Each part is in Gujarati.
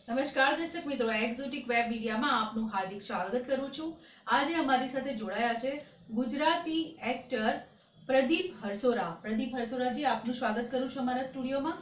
નમસ્કાર દર્શક મિત્રો, એક્ઝોટિક વેબ મીડિયામાં આપનું હાર્દિક સ્વાગત કરું છું. આજે અમારી સાથે જોડાયા છે ગુજરાતી એક્ટર પ્રદીપ હરસોરા. પ્રદીપ હરસોરાજી, આપનું સ્વાગત કરું છું અમારા સ્ટુડિયોમાં.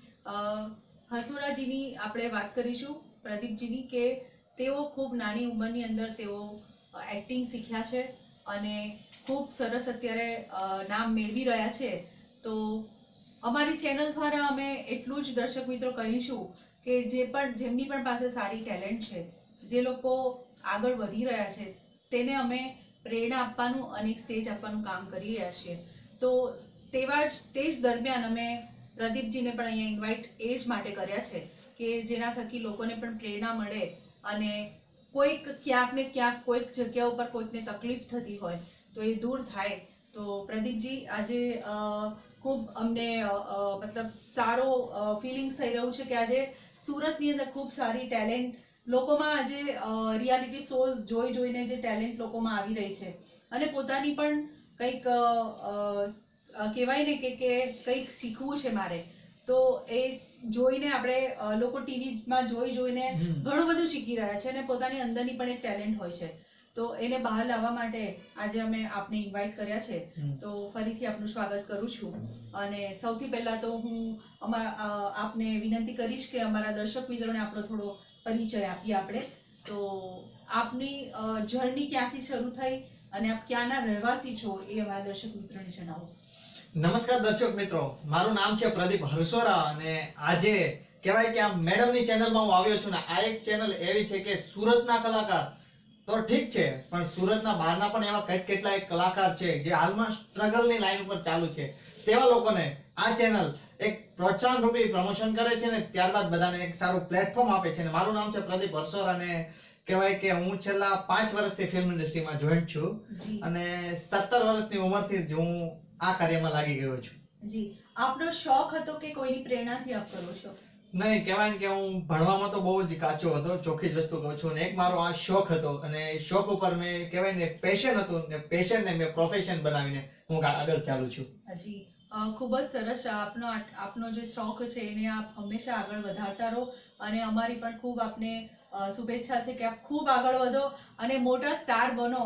હરસોરાજીની આપણે વાત કરીશું, પ્રદીપજીની, કે તેઓ ખૂબ નાની ઉંમરની અંદર તેઓ એક્ટિંગ શીખ્યા છે અને ખૂબ સરસ અત્યારે નામ મેળવી રહ્યા છે. તો અમારી ચેનલ દ્વારા અમે એટલું જ દર્શક મિત્રો કહીશું કે જેમની પણ પાસે સારી ટેલેન્ટ છે, જે લોકો આગળ વધી રહ્યા છે, તેને અમે પ્રેરણા આપવાનું અને સ્ટેજ આપવાનું કામ કરી રહ્યા છીએ. તો તે જ દરમિયાન અમે પ્રદીપજીને પણ અહીંયા ઇન્વાઇટ એ જ માટે કર્યા છે કે જેના થકી લોકોને પણ પ્રેરણા મળે અને કોઈક ક્યાંક ને ક્યાંક કોઈક જગ્યા ઉપર કોઈકને તકલીફ થતી હોય તો એ દૂર થાય. તો પ્રદીપજી, આજે ખૂબ અમને મતલબ સારો ફિલિંગ્સ થઈ રહ્યું છે કે આજે સુરતની અંદર ખૂબ સારી ટેલેન્ટ લોકોમાં આજે રિયાલિટી શોઝ જોઈને જે ટેલેન્ટ લોકોમાં આવી રહી છે અને પોતાની પણ કંઈક કહેવાય ને કે કંઈક શીખવું છે મારે, તો એ જોઈને આપણે લોકો ટીવીમાં જોઈને ઘણું બધું શીખી રહ્યા છે અને પોતાની અંદરની પણ એક ટેલેન્ટ હોય છે. તો એને બહાર લાવવા માટે આજે અમે આપને ઇન્વાઇટ કર્યા છે. તો ફરીથી આપનું સ્વાગત કરું છું અને સૌથી પહેલા તો હું આપને વિનંતી કરીશ કે અમારા દર્શક મિત્રોને આપણો થોડો પરિચય આપીએ આપણે. તો આપની જર્ની ક્યાંથી શરૂ થઈ અને આપ ક્યાંના રહેવાસી છો એ અમારા દર્શક મિત્રોને જણાવો. નમસ્કાર દર્શક મિત્રો, મારું નામ છે પ્રદીપ હરસોરા અને આજે કહેવાય કે આ મેડમની ચેનલમાં હું આવ્યો છું ને આ એક ચેનલ એવી છે કે સુરતના કલાકાર તો ઠીક છે, પણ સુરતના બહારના પણ એવા કેટલાય કલાકાર છે જે હાલમાં સ્ટ્રગલની લાઈન ઉપર ચાલુ છે. તેવા લોકોને આ ચેનલ એક પ્રોત્સાહન રૂપી પ્રમોશન કરે છે ને ત્યારબાદ બધાને એક સારું પ્લેટફોર્મ આપે છે. મારું નામ છે પ્રદીપ હરસોરા અને કહેવાય કે હું છેલ્લા 5 વર્ષથી ફિલ્મ ઇન્ડસ્ટ્રીમાં જોઈન્ટ છું અને 17 વર્ષની ઉંમરથી જ હું આ કાર્યમાં લાગી ગયો છું. જી, આપનો શોખ હતો કે કોઈની પ્રેરણાથી આપ કરો છો? નહીં, કહેવાય કે હું ભણવામાં તો બહુ જ કાચો હતો, ચોખ્ખી જ વસ્તુ કહું છું, અને એક મારો આ શોખ હતો અને શોખ ઉપર મેં કહેવાય ને પેશન હતું ને પેશનને મેં પ્રોફેશન બનાવીને હું આગળ ચાલુ છું. જી, ખૂબ જ સરસ. આપનો જે શોખ છે એને આપ હંમેશા આગળ વધારતા રહો અને અમારી પણ ખૂબ આપને શુભેચ્છા છે કે આપ ખૂબ આગળ વધો અને મોટા સ્ટાર બનો,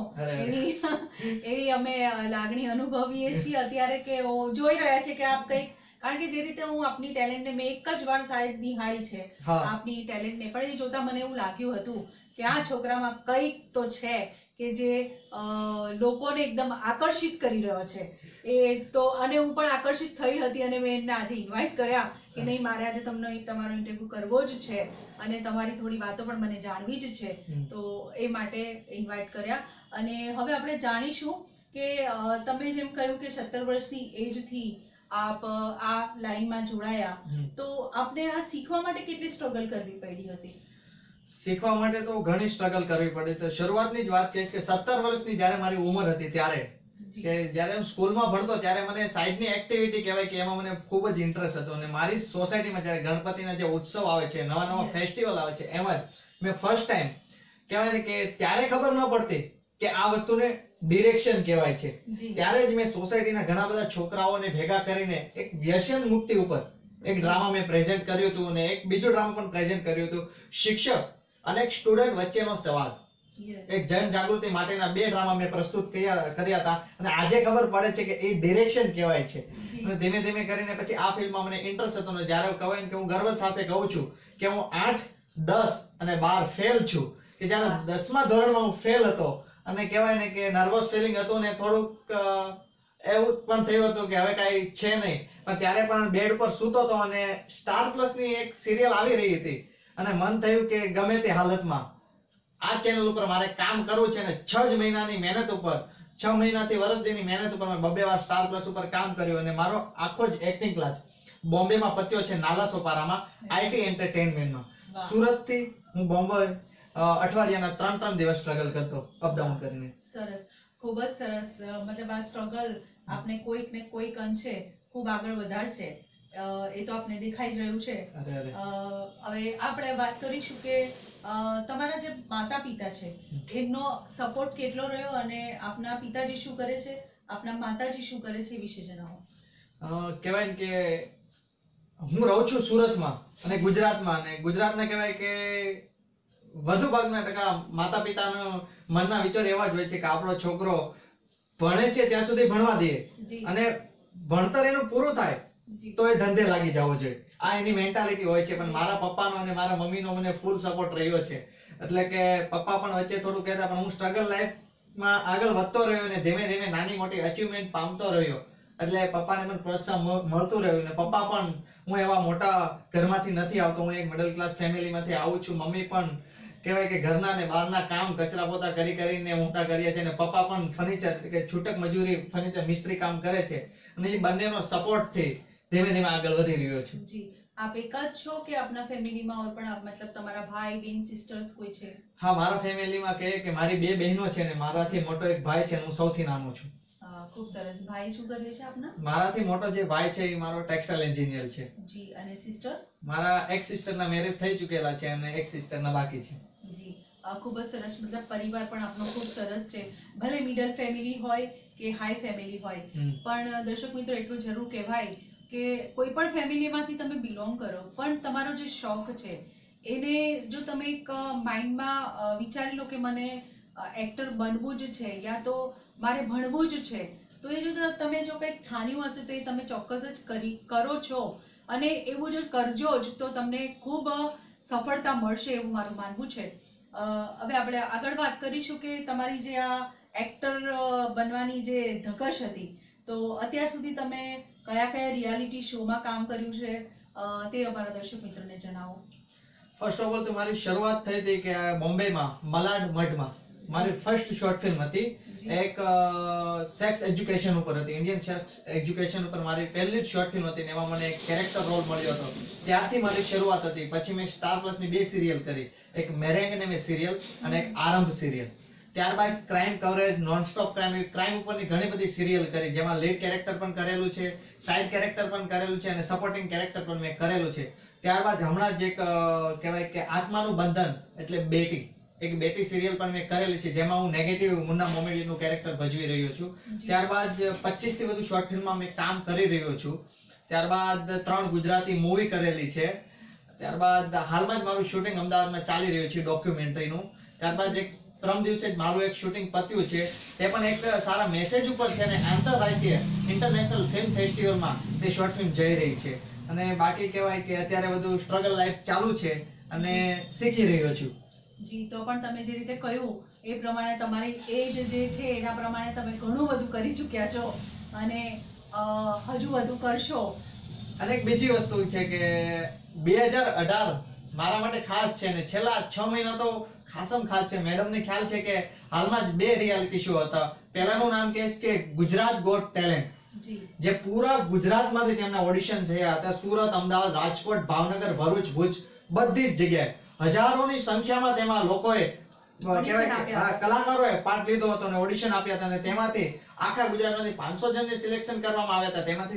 એવી અમે લાગણી અનુભવીએ છીએ અત્યારે કે જોઈ રહ્યા છે કે આપ કંઈક, કારણ કે જે રીતે હું આપની ટેલેન્ટને મેં એક જ વાર શાયદ નિહાળી છે આપની ટેલેન્ટને, પણ એ જોતા મને એવું લાગ્યું હતું કે આ છોકરામાં કંઈક તો છે કે જે લોકોને એકદમ આકર્ષિત કરી રહ્યો છે. એ તો અને હું પણ આકર્ષિત થઈ હતી અને મેં એમને આજે ઇન્વાઇટ કર્યા કે નહીં, મારે આજે તમારો ઇન્ટરવ્યુ કરવો જ છે અને તમારી થોડી વાતો પણ મને જાણવી જ છે, તો એ માટે ઇન્વાઇટ કર્યા. અને હવે આપણે જાણીશું કે તમે જેમ કહ્યું કે 17 વર્ષની એજથી આપ આ લાઈનમાં જોડાયા, તો આપને આ શીખવા માટે કેટલી સ્ટ્રગલ કરવી પડી હતી? શીખવા માટે તો ઘણી સ્ટ્રગલ કરવી પડી. તો શરૂઆતની જ વાત કહીશ કે 17 વર્ષની જ્યારે મારી ઉંમર હતી ત્યારે કે જ્યારે હું સ્કૂલમાં ભણતો ત્યારે મને સાઈડની એક્ટિવિટી કહેવાય કે એમાં મને ખૂબ જ ઇન્ટરેસ્ટ હતો અને મારી સોસાયટીમાં જ્યારે ગણપતિના જે ઉત્સવ આવે છે, નવા ફેસ્ટિવલ આવે છે, એમાં મેં ફર્સ્ટ ટાઈમ કહેવાય ને કે ત્યારે ખબર ન પડતી કે આ વસ્તુને ડિરેક્શન કહેવાય છે. ત્યારે જ મેં સોસાયટીના ઘણા બધા છોકરાઓને ભેગા કરીને એક વ્યસન મુક્તિ ઉપર એક ડ્રામા મેં પ્રેઝન્ટ કર્યું હતું અને એક બીજું ડ્રામા પણ પ્રેઝન્ટ કર્યું હતું, શિક્ષક અને એક સ્ટુડન્ટ વચ્ચેનો સવાલ. એક જન જાગૃતિ માટેના 2 ડ્રામા મેં પ્રસ્તુત કર્યા હતા અને આજે ખબર પડે છે કે એ ડિરેક્શન કહેવાય છે. અને ધીમે ધીમે કરીને પછી આ ફિલ્મમાં મને ઇન્ટરેસ્ટ હતો ને જ્યારે કહેવાય કે હું ગર્વ સાથે કહું છું કે હું 8, 10 અને 12 ફેલ છું. કે જ્યારે 10મા ધોરણમાં હું ફેલ હતો અને કહેવાય ને કે નર્વસ ફિલિંગ હતું ને થોડુંક એવું પણ થયું હતું કે હવે કાંઈ છે નહીં, પણ ત્યારે પણ બેડ ઉપર સૂતો હતો અને સ્ટાર પ્લસની એક સિરિયલ આવી રહી હતી અને મન થયું કે ગમે તે હાલતમાં આ ચેનલ ઉપર મારે કામ કરવું છે ને 6 જ મહિનાની મહેનત ઉપર, 6 મહિનાથી વર્ષ દીની મહેનત ઉપર મેં 2 વાર સ્ટાર પ્લસ ઉપર કામ કર્યું અને મારો આખો જ એક્ટિંગ ક્લાસ બોમ્બેમાં પત્યો છે, નાલા સોપારામાં આઈટી એન્ટરટેનમેન્ટમાં. સુરતથી હું બોમ્બે અઠવાડિયાના 3 દિવસ સ્ટ્રગલ કરતો અપડાઉન કરીને. સરસ, ખૂબ જ સરસ. મતલબ આ સ્ટ્રગલ આપને કોઈક ને કોઈક અંશે ખૂબ આગળ વધારશે, એ તો આપને દેખાઈ જ રહ્યું છે. હવે આપણે વાત કરીશું કે તમારા જે માતા પિતા છે એમનો સપોર્ટ કેટલો રહ્યો અને આપના પિતાજી શું કરે છે, આપના માતાજી શું કરે છે, એ વિશે જણાવો. કહેવાય કે હું રહું છું સુરતમાં અને ગુજરાતમાં, અને ગુજરાતના કહેવાય કે વધુ ભાગના ટકા માતા પિતાનો મનના વિચાર એવા જ હોય છે કે આપણો છોકરો ભણે છે ત્યાં સુધી ભણવા દઈએ, જી અને ભણતર એનું પૂરું થાય જી તો એ ધંધે લાગી જવો જોઈએ. આ એની મેન્ટાલિટી હોય છે. પણ મારા પપ્પાનો અને મારા મમ્મીનો મને ફૂલ સપોર્ટ રહ્યો છે. એટલે કે પપ્પા પણ વચ્ચે થોડું કહેતા, પણ હું સ્ટ્રગલ લાઈફમાં આગળ વધતો રહ્યો અને ધીમે ધીમે નાની મોટી અચીવમેન્ટ પામતો રહ્યો. એટલે પપ્પાને પણ પ્રોત્સાહન મળતું રહ્યું. અને પપ્પા પણ, હું એવા મોટા ઘરમાંથી નથી આવતો, હું એક મિડલ ક્લાસ ફેમિલીમાંથી આવું છું. મમ્મી પણ કહેવાય કે ઘરના ને બહારના કામ કચરા પોતા કરી કરીને મોટા કર્યા છે. અને પપ્પા પણ ફર્નિચર કે છૂટક મજૂરી ફર્નિચર મિસ્ત્રી કામ કરે છે. અને એ બંનેનો સપોર્ટ થી ધીમે ધીમે આગળ વધી રહ્યો છું. જી આપ એક જ છો કે આપના ફેમિલીમાં ઓર પણ મતલબ તમારા ભાઈ બહેન સિસ્ટર્સ કોઈ છે? હા, મારા ફેમિલીમાં કહે કે મારી 2 બહેનો છે ને મારાથી મોટો એક ભાઈ છે, હું સૌથી નાનો છું. ખૂબ સરસ. ભાઈ શું કરે છે આપના? મારાથી મોટો જે ભાઈ છે એ મારો ટેક્સટાઇલ એન્જિનિયર છે. જી અને સિસ્ટર? મારા એક સિસ્ટરના મેરેજ થઈ ચૂકેલા છે અને એક સિસ્ટરના બાકી છે. જી ખૂબ જ સરસ. મતલબ પરિવાર પણ આપનો ખૂબ સરસ છે. ભલે મિડલ ફેમિલી હોય કે હાઈ ફેમિલી હોય, પણ દર્શક મિત્રો એટલું જરૂર કહેવાય કે કોઈ પણ ફેમિલીમાંથી તમે બિલોંગ કરો, પણ તમારો જે શોખ છે એને જો તમે એક માઇન્ડમાં વિચારી લો કે મને એક્ટર બનવું જ છે યા તો મારે ભણવું જ છે, તો એ જો તમે જો કંઈક ઠાન્યું હશે તો એ તમે ચોક્કસ જ કરો છો. અને એવું જો કરજો જ તો તમને ખૂબ સફળતા મળશે એવું મારું માનવું છે. હવે આપણે આગળ વાત કરીશું કે તમારી જે આ એક્ટર બનવાની જે ધગશ હતી, તો અત્યાર સુધી તમે કયા કયા રિયાલિટી શોમાં કામ કર્યું છે તે અમારા દર્શક મિત્રોને જણાવો. ફર્સ્ટ ઓફ ઓલ તો મારી શરૂઆત થઈ હતી કે બોમ્બેમાં મલાડ મઠમાં મારી ફર્સ્ટ શોર્ટ ફિલ્મ હતી. એક સેક્સ એજ્યુકેશન ઉપર હતી, ઇન્ડિયન સેક્સ એજ્યુકેશન ઉપર મારી પહેલી જ શોર્ટ ફિલ્મ હતી. એમાં મને એક કેરેક્ટર રોલ મળ્યો હતો. ત્યારથી મારી શરૂઆત હતી. પછી મેં સ્ટાર પ્લસ ની 2 સિરિયલ કરી, એક મેરેંગ ને સિરિયલ અને એક આરંભ સિરિયલ. ત્યારબાદ ક્રાઇમ કવરેજ, નોનસ્ટોપ ક્રાઇમ ઉપરની ઘણી બધી સિરિયલ કરી, જેમાં લીડ કેરેક્ટર પણ કરેલું છે, સાઇડ કેરેક્ટર પણ કરેલું છે અને સપોર્ટિંગ કેરેક્ટર પણ મેં કરેલું છે. ત્યારબાદ હમણાં જ એક કહેવાય કે આત્માનું બંધન એટલે બેટી, એક બેટી સિરિયલ પણ મેં કરેલી છે, જેમાં હું નેગેટિવ મુન્ના મોમેડીનું કેરેક્ટર ભજવી રહ્યો છું. ત્યારબાદ 25 થી વધુ શોર્ટ ફિલ્મમાં મેં કામ કરી રહ્યો છું. ત્યારબાદ 3 ગુજરાતી મૂવી કરેલી છે. ત્યારબાદ હાલમાં જ મારું શૂટિંગ અમદાવાદમાં ચાલી રહ્યું છે ડોક્યુમેન્ટરીનું. ત્યારબાદ એક પરમ દિવસે જ મારું એક શૂટિંગ પત્યું છે, તે પણ એક સારા મેસેજ ઉપર છે અને આંતરરાષ્ટ્રીય ઇન્ટરનેશનલ ફિલ્મ ફેસ્ટિવલમાં તે શોર્ટ ફિલ્મ જઈ રહી છે. અને બાકી કહેવાય કે અત્યારે બધું સ્ટ્રગલ લાઈફ ચાલુ છે અને શીખી રહ્યો છું. જી, તો પણ તમે જે રીતે કહ્યું એ પ્રમાણે તમારી એજ જે છે એના પ્રમાણે તમે ઘણું બધું કરી ચૂક્યા છો અને હજુ વધુ કરશો. અને એક બીજી વસ્તુ છે કે 2018 મારા માટે ખાસ છે ને છેલ્લા 6 મહિના તો ખાસમ ખાસ છે. મેડમને ખ્યાલ છે કે હાલમાં જ 2 રિયાલિટી શો હતા. પહેલાનું નામ કે ગુજરાત ગોટ ટેલેન્ટ, જે પૂરા ગુજરાતમાંથી તેમના ઓડિશન થયા હતા. સુરત, અમદાવાદ, રાજકોટ, ભાવનગર, ભરૂચ, ભુજ બધી જ જગ્યાએ હજારોની સંખ્યામાં તેમાં લોકોએ કલાકારોએ પાર્ટ લીધો હતો અને ઓડિશન આપ્યા હતા. અને તેમાંથી આખા ગુજરાતમાંથી 500 જણને સિલેક્શન કરવામાં આવ્યા હતા. તેમાંથી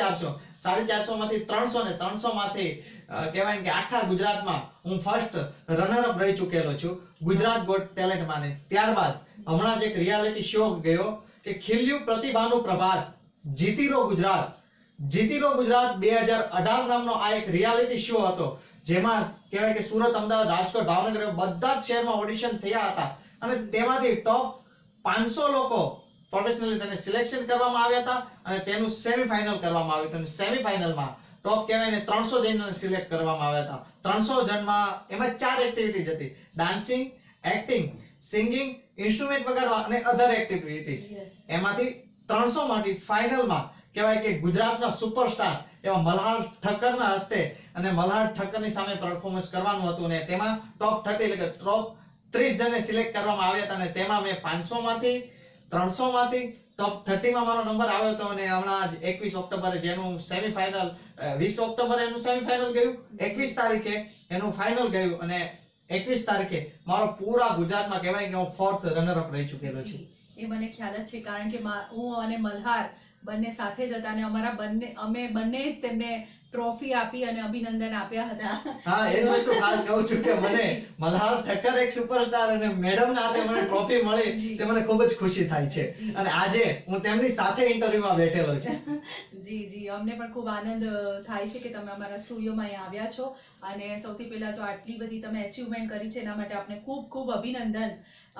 450 માંથી 300 ને 300 માંથી કહેવાય કે આખા ગુજરાતમાં હું ફર્સ્ટ રનર અપ રહી ચૂકેલો છું ગુજરાત ગોટ ટેલેન્ટ માં. ત્યારબાદ હમણાં જ એક રિયાલિટી શો ગયો કે ખીલ્યું પ્રતિભાનું પ્રભાત, જીતી લો ગુજરાત. જીતી લો ગુજરાત 2018 નામનો આ એક રિયાલિટી શો હતો, જેમાં કહેવાય કે સુરત, અમદાવાદ, રાજકોટ, ભાવનગર બધા જ શહેરમાં ઓડિશન થયા હતા. અને તેમાંથી ટોપ 500 લોકો પ્રોફેશનલી તેને સિલેક્શન કરવામાં આવ્યા હતા અને તેનું સેમીફાઇનલ કરવામાં આવ્યું હતું. અને સેમીફાઇનલમાં ટોપ કહેવાય ને 300 જણને સિલેક્ટ કરવામાં આવ્યા હતા. 300 જણમાં એમાં 4 એક્ટિવિટીઝ હતી: ડાન્સિંગ, એક્ટિંગ, સિંગિંગ, ઇન્સ્ટ્રુમેન્ટ વગાડવા અને અધર એક્ટિવિટીઝ. એમાંથી 300 માંથી ફાઇનલમાં કહેવાય કે ગુજરાતના સુપરસ્ટાર એવા મલ્હાર ઠક્કરના હસ્તે, અને મલ્હાર ઠક્કરની સામે પરફોર્મન્સ કરવાનું હતું. અને તેમાં ટોપ 30 એટલે કે ટોપ 30 જણને સિલેક્ટ કરવામાં આવ્યા હતા. અને તેમાં મેં 500 માંથી 300 માંથી ટોપ 30 માં મારો નંબર આવ્યો હતો. અને હમણાં 21 ઓક્ટોબરે જેનું સેમીફાઇનલ, 20 ઓક્ટોબરે એનું સેમીફાઇનલ ગયું, 21 તારીખે એનું ફાઇનલ ગયું અને 21 તારીખે મારો પૂરા ગુજરાતમાં કહેવાય કે હું ફોર્થ રનર અપ રહી ચૂકેલો છું. એ મને ખ્યાલ જ છે, કારણ કે હું અને મલ્હાર બંને સાથે જ હતા અને અમે બંને જ તેમને ટ્રોફી આપી અને અભિનંદન આપ્યા હતા. હા, એ જ વસ્તુ ખાસ કહું છું કે મને મલ્હાર ઠક્કર એક સુપરસ્ટાર અને મેડમ ના હાથે મને ટ્રોફી મળી તે મને ખૂબ જ ખુશી થાય છે. અને આજે હું તેમની સાથે ઇન્ટરવ્યુમાં બેઠેલો છું. જી, અમને પણ ખૂબ આનંદ થાય છે કે તમે અમારા સ્ટુડિયોમાં અહીંયા આવ્યા છો. અને સૌથી પહેલા તો આટલી બધી તમે અચીવમેન્ટ કરી છે એના માટે આપને ખૂબ ખૂબ અભિનંદન.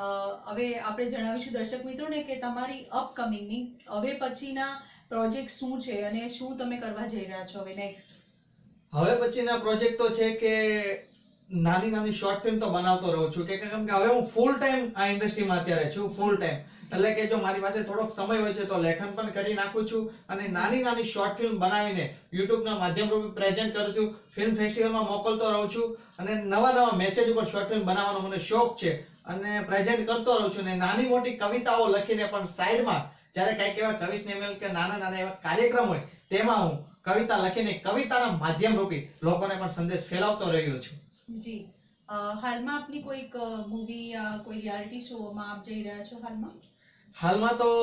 હવે આપણે જણાવીશું દર્શક મિત્રોને કે તમારી અપકમિંગની હવે પછીના પ્રોજેક્ટ શું છે અને શું તમે કરવા જઈ રહ્યા છો હવે નેક્સ્ટ? હવે પછીના પ્રોજેક્ટ તો છે કે નાની નાની શોર્ટ ફિલ્મ તો બનાવતો રહું છું કે કેમ કે હવે હું ફૂલ ટાઈમ આ ઇન્ડસ્ટ્રીમાં અત્યારે છું, ફૂલ ટાઈમ. એટલે કે જો મારી પાસે થોડોક સમય હોય છે તો લેખન પણ કરી નાખું છું અને નાની નાની શોર્ટ ફિલ્મ બનાવીને યુટ્યુબના માધ્યમ રૂપે પ્રેઝન્ટ કરું છું, ફિલ્મ ફેસ્ટિવલમાં મોકલતો રહું છું અને નવા નવા મેસેજ ઉપર શોર્ટ ફિલ્મ બનાવવાનો મને શોખ છે અને પ્રેઝન્ટ કરતો રહું છું. અને નાની મોટી કવિતાઓ લખીને પણ સાઈડમાં જ્યારે કંઈક એવા કવિ સ્નેમેલ કે નાના નાના એવા કાર્યક્રમ હોય તેમાં હું કવિતા લખીને કવિતાના માધ્યમ રૂપે લોકોને પણ સંદેશ ફેલાવતો રહ્યો છું. જી, હાલમાં આપની કોઈક મૂવી યા કોઈ રિયાલિટી શોમાં આપ જઈ રહ્યા છો હાલમાં? હાલમાં તો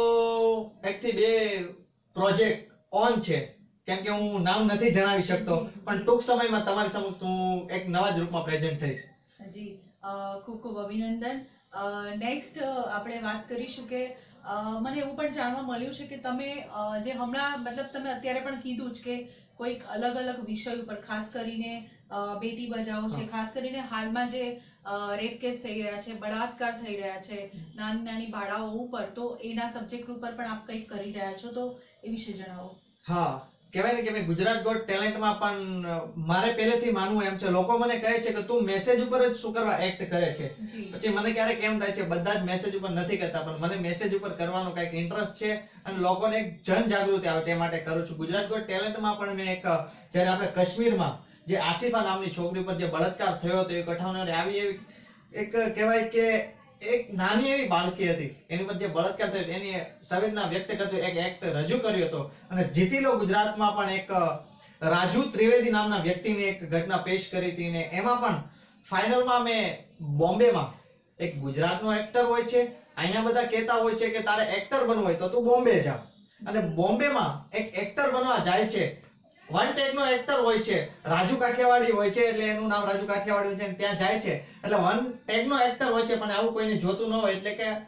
1 થી 2 પ્રોજેક્ટ ઓન છે, કેમ કે હું નામ નથી જણાવી શકતો, પણ ટૂંક સમયમાં તમારી સમક્ષ હું એક નવા જ રૂપમાં પ્રેઝન્ટ થઈશ. જી, ખૂબ ખૂબ અભિનંદન. નેક્સ્ટ આપણે વાત કરીશું કે મને એવું પણ જાણવા મળ્યું છે કે તમે જે હમણાં મતલબ તમે અત્યારે પણ કીધું જ કે કોઈક અલગ અલગ વિષય ઉપર ખાસ કરીને બેટી બચાવો છે, ખાસ કરીને હાલમાં જે રેપ કેસ થઈ રહ્યા છે, બળાત્કાર થઈ રહ્યા છે નાની નાની બાળાઓ ઉપર, તો એના સબ્જેક્ટ ઉપર પણ આપ કંઈક કરી રહ્યા છો, તો એ વિશે જણાવો. હા, કહેવાય ને કે ભાઈ ગુજરાત ગોટ ટેલેન્ટમાં પણ મારે પહેલેથી માનવું એમ છે, લોકો મને કહે છે કે તું મેસેજ ઉપર જ શું કરવા એક્ટ કરે છે. પછી મને ક્યારેક એમ થાય છે બધા જ મેસેજ ઉપર નથી કરતા, પણ મને મેસેજ ઉપર કરવાનો કંઈક ઇન્ટરેસ્ટ છે અને લોકોને એક જન જાગૃતિ આવે તે માટે કરું છું. ગુજરાત ગોટ ટેલેન્ટમાં પણ મેં એક જ્યારે આપણે કાશ્મીરમાં જે આસિફા નામની છોકરી પર જે બળાત્કાર થયો હતો, એ કઠાવનારી આવી એવી એક કહેવાય કે એક નાની એવી બાળકી હતી, એની પર જે બળાત્કાર થયો એની સંવેદના વ્યક્ત કરતો એક એક્ટ રજૂ કર્યો હતો. અને જીતી લો ગુજરાતમાં પણ એક રાજુ ત્રિવેદી નામના વ્યક્તિની એક ઘટના પેશ કરી હતી ને એમાં પણ ફાઇનલમાં મેં બોમ્બેમાં એક ગુજરાતનો એક્ટર હોય છે, અહીંયા બધા કહેતા હોય છે કે તારે એક્ટર બનવું હોય તો તું બોમ્બે જા, અને બોમ્બેમાં એક એક્ટર બનવા જાય છે. વન ટેક નો એક્ટર હોય છે, રાજુ કાઠિયાવાડી હોય છે, એટલે એનું નામ રાજુ કાઠિયાવાડી છે, ત્યાં જાય છે એટલે વન ટેક નો એક્ટર હોય છે, પણ આવું કોઈને જોતું ન હોય. એટલે કે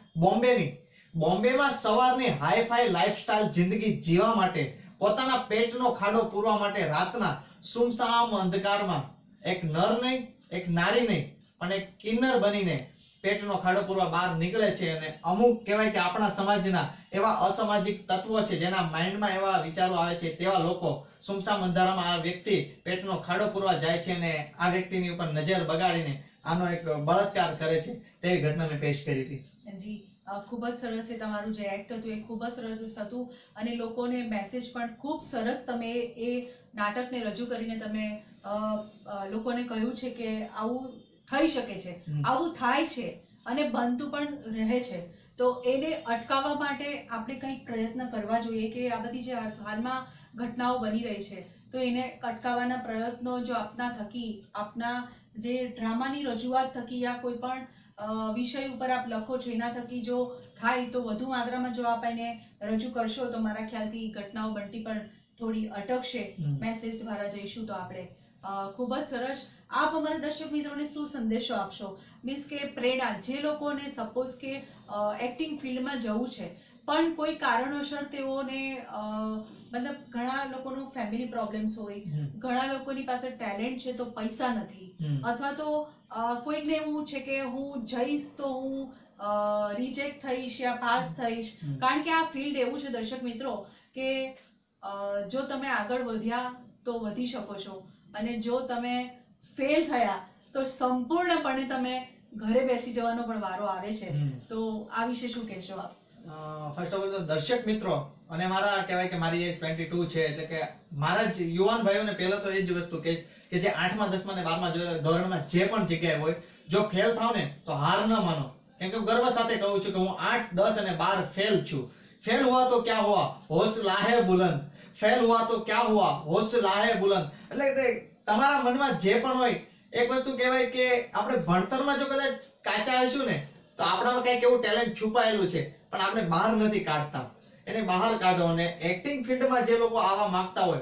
બોમ્બેમાં સવારની હાઈફાઈ લાઈફસ્ટાઈલ જિંદગી જીવવા માટે, પોતાના પેટનો ખાડો પૂરવા માટે રાતના સુમસામ અંધકારમાં એક નર નહીં, એક નારી નહીં, પણ એક કિન્નર બનીને પેટનો ખાડો પૂરવા બહાર નીકળે છે. અને અમુક કહેવાય કે આપણા સમાજના એવા અસામાજિક તત્વો છે જેના માઇન્ડમાં એવા વિચારો આવે છે, તેવા લોકો સુમસામ અંધારામાં આ વ્યક્તિ પેટનો ખાડો પૂરવા જાય છે અને આ વ્યક્તિની ઉપર નજર બગાડીને આનો એક બળાત્કાર કરે છે. તેવી ઘટના મેં પેશ કરી હતી. જી, ખૂબ જ સરસ છે. તમારું જે એક્ટ હતું એ ખૂબ જ સરસ હતું અને લોકોને મેસેજ પણ ખૂબ સરસ તમે એ નાટકને રજૂ કરીને તમે લોકોને કહ્યું છે કે આવું થઈ શકે છે, આવું થાય છે અને બનતું પણ રહે છે. તો એને અટકાવવા માટે આપણે કંઈક પ્રયત્ન કરવા જોઈએ કે આ બધી જે હાલમાં ઘટનાઓ બની રહી છે તો એને અટકાવવાના પ્રયત્નો જો આપના થકી, આપના જે ડ્રામાની રજૂઆત થકી યા કોઈ પણ વિષય ઉપર આપ લખો છો એના થકી જો થાય તો વધુ માત્રામાં જો આપ એને રજૂ કરશો તો મારા ખ્યાલથી ઘટનાઓ બનતી પણ થોડી અટકશે. મેસેજ દ્વારા જઈશું તો આપણે ખૂબ જ સરસ. આપ અમારા દર્શક મિત્રોને શું સંદેશો આપશો? મીન્સ કે પ્રેરણા, જે લોકોને સપોઝ કે એક્ટિંગ ફિલ્ડમાં જવું છે પણ કોઈ કારણોસર તેઓને મતલબ ઘણા લોકોનું ફેમિલી પ્રોબ્લેમ્સ હોય, ઘણા લોકોની પાસે ટેલેન્ટ છે તો પૈસા નથી, અથવા તો કોઈકને એવું છે કે હું જઈશ તો હું રિજેક્ટ થઈશ યા પાસ થઈશ. કારણ કે આ ફિલ્ડ એવું છે દર્શક મિત્રો કે જો તમે આગળ વધ્યા તો વધી શકો છો અને જો તમે ફેલ થયા તો સંપૂર્ણપણે તમે ઘરે બેસી જવાનો પણ વારો આવે છે. તો આ વિશે શું કહેશો આપ? ફર્સ્ટ ઓફ ઓલ તો દર્શક મિત્રો અને મારા કહેવાય કે મારી એજ 22 છે, એટલે કે મારા જ યુવાન ભાઈઓને પહેલા તો એ જ વસ્તુ કહીશ કે જે 8મા 10મા ને 12મા ધોરણમાં જે પણ જગ્યાએ હોય, જો ફેલ થાવ ને તો હાર ન માનો. કેમ કે ગર્વ સાથે કહું છું કે હું 8, 10 અને 12 ફેલ છું. फेल हुआ तो क्या हुआ, हौसला है बुलंद. फेल हुआ तो क्या हुआ, हौसला है बुलंद. એટલે તમારા મનમાં જે પણ હોય એક વસ્તુ કહેવાય કે આપણે ભણતરમાં જો કદાચ કાચા હશું ને તો આપણામાં કંઈક એવું ટેલેન્ટ છુપાયેલું છે પણ આપણે બહાર નથી કાઢતા, એને બહાર કાઢો. અને એક્ટિંગ ફિલ્ડમાં જે લોકો આવવા માંગતા હોય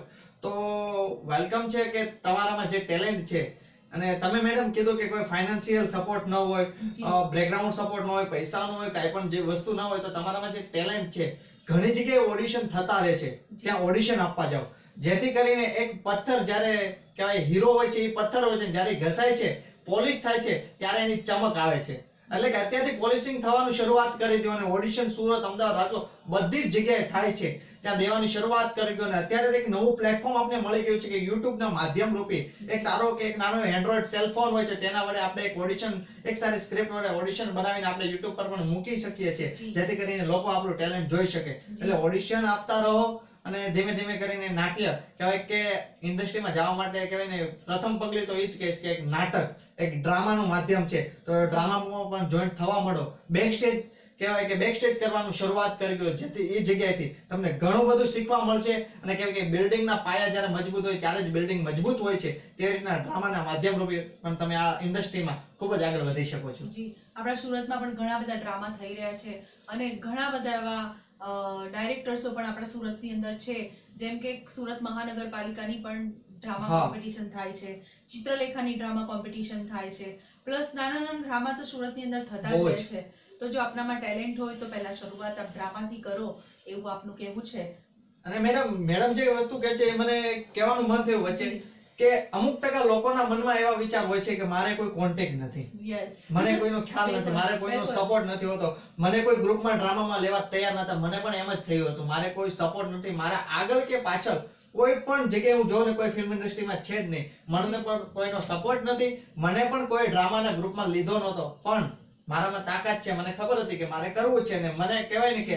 તો વેલકમ છે કે તમારામાં જે ટેલેન્ટ છે, અને તમે મેડમ કીધું કે કોઈ ફાઇનાન્શિયલ સપોર્ટ ન હોય, બેકગ્રાઉન્ડ સપોર્ટ ન હોય, પૈસા ન હોય, કાંઈ પણ જે વસ્તુ ન હોય, તો તમારામાં જે ટેલેન્ટ છે, ઘણી જગ્યાએ ઓડિશન થતા રહે છે, ત્યાં ઓડિશન આપવા જાઓ, જેથી કરીને એક પથ્થર જ્યારે કહેવાય હીરો હોય છે, એ પથ્થર હોય છે, જ્યારે ઘસાય છે, પોલિશ થાય છે, ત્યારે એની ચમક આવે છે. એટલે કે અત્યારથી પોલિશિંગ થવાનું શરૂઆત કરી દો, અને ઓડિશન સુરત, અમદાવાદ, રાજકોટ બધી જ જગ્યાએ થાય છે, ત્યાં દેવાની શરૂઆત કરી દો. અને અત્યારે એક નવું પ્લેટફોર્મ આપણે મળી ગયું છે કે YouTube ના માધ્યમ રૂપે એક સારો કે એક નાનો એન્ડ્રોઇડ સેલફોન હોય છે, તેના વડે આપણે એક ઓડિશન, એક સારી સ્ક્રિપ્ટ વડે ઓડિશન બનાવીને આપણે YouTube પર પણ મૂકી શકીએ છીએ, જેથી કરીને લોકો આપણું ટેલેન્ટ જોઈ શકે. એટલે ઓડિશન આપતા રહો, અને ધીમે ધીમે કરીને નાટ્ય કહેવાય કે ઇન્ડસ્ટ્રીમાં જવા માટે કહેવાય ને પ્રથમ પગલું તો એ જ કહીશ કે એક નાટક, એક ડ્રામાનું માધ્યમ છે, તો ડ્રામામાં પણ જોઈન્ટ થવા માંડો. બેકસ્ટેજ કહેવાય કે બેકસ્ટેજ કરવાનું શરૂઆત કરી દો, જેથી એ જગ્યાએથી તમને ઘણું બધું શીખવા મળશે. અને કહેવાય કે બિલ્ડિંગના પાયા જ્યારે મજબૂત હોય ત્યારે જ બિલ્ડિંગ મજબૂત હોય છે, તે રીતના ડ્રામાના માધ્યમ રૂપે પણ તમે આ ઇન્ડસ્ટ્રીમાં ખૂબ જ આગળ વધી શકો છો. જી, આપણા સુરતમાં પણ ઘણા બધા ડ્રામા થઈ રહ્યા છે, અને ઘણા બધા એવા ડાયરેક્ટર્સો પણ આપણા સુરતની અંદર છે, જેમ કે સુરત મહાનગરપાલિકાની પણ ડ્રામા કોમ્પિટિશન થાય છે, ચિત્રલેખાની ડ્રામા કોમ્પિટિશન થાય છે, પ્લસ નાના નાના ડ્રામા તો સુરતની અંદર થતા જ રહે છે. તો જો આપનામાં ટેલેન્ટ હોય તો પહેલા શરૂઆત આપ ડ્રામાથી કરો, એવું આપનું કહેવું છે. અને મેડમ જે વસ્તુ કહે છે એ મને કહેવાનું મન થયું વચ્ચે કે અમુક ટકા લોકોના મનમાં એવા વિચાર હોય છે કે મારે કોઈ કોન્ટેક્ટ નથી, મને કોઈનો ખ્યાલ નથી, મારે કોઈનો સપોર્ટ નથી હોતો, મને કોઈ ગ્રુપમાં ડ્રામામાં લેવા તૈયાર નતા. મને પણ એમ જ થયું હતું, મારે કોઈ સપોર્ટ નથી, મારા આગળ કે પાછળ કોઈ પણ જગ્યાએ હું જોઉં ને કોઈ ફિલ્મ ઇન્ડસ્ટ્રીમાં છે જ નહીં, મને પણ કોઈનો સપોર્ટ નથી, મને પણ કોઈ ડ્રામાના ગ્રુપમાં લીધો નહોતો. પણ મારામાં તાકાત છે, મને ખબર હતી કે મારે કરવું છે, ને મને કહેવાય ને કે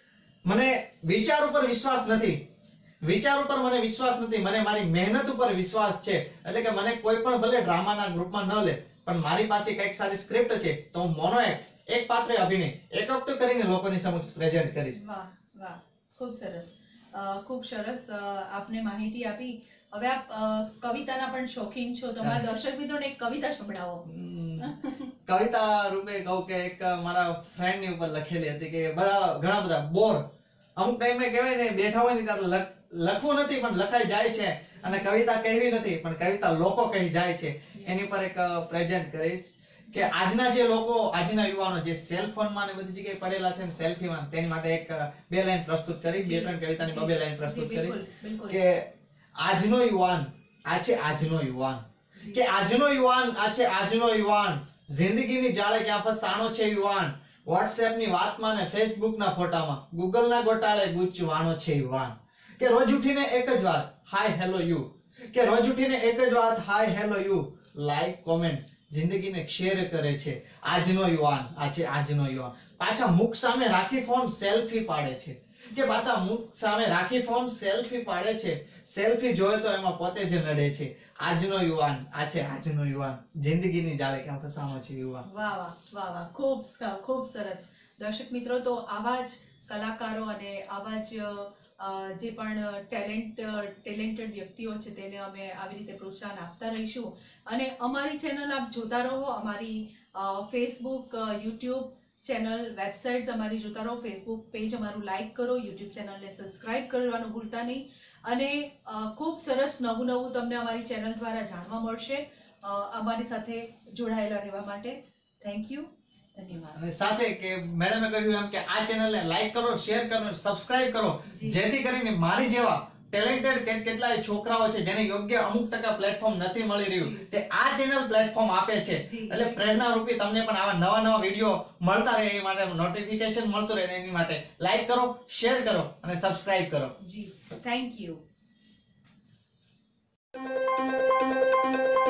મને વિચાર ઉપર વિશ્વાસ નથી, વિચાર ઉપર મને વિશ્વાસ નથી, મને મારી મહેનત ઉપર વિશ્વાસ છે. એટલે કે મને કોઈ પણ ભલે ડ્રામાના ગ્રુપમાં ન લે, પણ મારી પાસે કઈક સારી સ્ક્રિપ્ટ છે, તો હું મોનો એક પાત્રે અભિનય એક વખત કરીને લોકોની સમક્ષ પ્રેઝન્ટ કરીશ. વાહ વાહ, ખૂબ સરસ, ખૂબ સરસ આપને માહિતી આપી. હવે આપ કવિતાના પણ શોખીન છો, તમારા દર્શક મિત્રોને એક કવિતા સંભળાવો. કવિતા રૂપે કહું કે એક મારા ફ્રેન્ડ ની ઉપર લખેલી હતી કે ઘણા બધા બોર અમુક ટાઈમે કહેવાય ને બેઠા હોય ને ત્યારે લખવું નથી પણ લખાઈ જાય છે, અને કવિતા કહેવી નથી પણ કવિતા લોકો કહી જાય છે. એની પર એક પ્રેઝન્ટ કરીશ કે આજના જે લોકો, આજના યુવાનો જે સેલ ફોનમાં ને બધી જગ્યાએ પડેલા છે, સેલ્ફીમાં, તેની માટે એક બે લાઈન પ્રસ્તુત કરી, બે ત્રણ કવિતાની બે લાઈન પ્રસ્તુત કરી કે આજનો યુવાન આ છે, આજનો યુવાન કે આજનો યુવાન આ છે, આજનો યુવાન જિંદગીની જાળે ક્યાં ફસાણો છે યુવાન, વોટ્સએપ ની વાતમાં ને ફેસબુક ના ફોટામાં ગૂગલ ના ગોટાળે ગૂંચવાણો છે યુવાન, કે રોજ ઉઠીને એક જ વાત હાય હેલો યુ, કે રોજ ઉઠીને એક જ વાત hi hello you, like comment જિંદગીને શેર કરે છે આજનો યુવાન આ છે, આજનો યુવાન. પાછા મુખ સામે રાખી ફોન સેલ્ફી પાડે છે, કે પાછા મુખ સામે રાખી ફોન સેલ્ફી પાડે છે, સેલ્ફી જોયે તો એમાં પોતે જ નડે છે. આજનો યુવાન આ છે, આજનો યુવાન જિંદગીની જાળે ક્યાં ફસાણો છે યુવાન. વાહ વાહ વાહ વાહ, ખૂબ સરસ. દર્શક મિત્રો, તો આવા જ કલાકારો અને આવા જ જે પણ ટેલેન્ટેડ વ્યક્તિઓ છે તેને અમે આવી રીતે પ્રોત્સાહન આપતા રહીશું. અને અમારી ચેનલ આપ જોતા રહો, અમારી ફેસબુક, યુટ્યુબ ચેનલ, વેબસાઇટ્સ અમારી જોતા રહો, ફેસબુક પેજ અમારું લાઈક કરો, યુટ્યુબ ચેનલને સબસ્ક્રાઇબ કરવાનું ભૂલતા નહીં. અને ખૂબ સરસ નવું નવું તમને અમારી ચેનલ દ્વારા જાણવા મળશે. અમારી સાથે જોડાયેલા રહેવા માટે થેન્ક યુ, ધન્યવાદ. અને સાથે કે મેડમે કહ્યું એમ કે આ ચેનલને લાઈક કરો, શેર કરો, સબસ્ક્રાઇબ કરો, જેથી કરીને મારી જેવા ટેલેન્ટેડ કેટલાય છોકરાઓ છે જેને યોગ્ય અમુક ટકા પ્લેટફોર્મ નથી મળી રહ્યું, તે આ ચેનલ પ્લેટફોર્મ આપે છે. એટલે પ્રેરણા રૂપી તમને પણ આવા નવા નવા વિડીયો મળતા રહે, એ માટે નોટિફિકેશન મળતું રહે, એની માટે લાઈક કરો, શેર કરો અને સબસ્ક્રાઇબ કરો. જી, થેન્ક યુ.